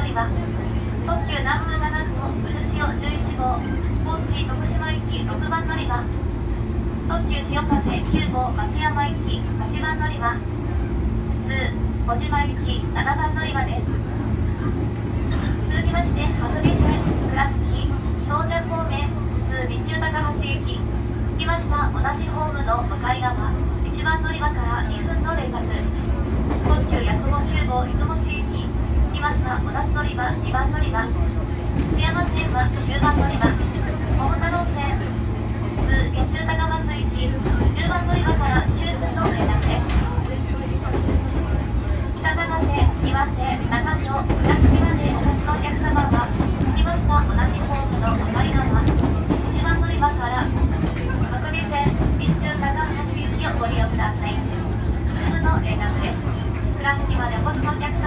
り場。特急南風7号、うるしお11号、高知徳島行き6番乗り場。特急潮風9号、松山行き8番乗り場。小島行き7番乗り場です。続きまして、白美線、倉敷、到着方面、備中高橋駅。着きました。同じホームの向かい側、1番乗り場から2分の連絡。特急やくも9号、出雲市駅。着きました。同じ乗り場、2番乗り場。津山線は10番乗り場。桃太郎線、備中高松行き、10番乗り場から9分の連絡です。北長瀬、岩手、長野、倉敷までお越しのお客様は、着きました。同じホームの向かい側、1番乗り場から、白美線、備中高橋行きをご利用ください。すぐの連絡です。倉敷までお越しのお客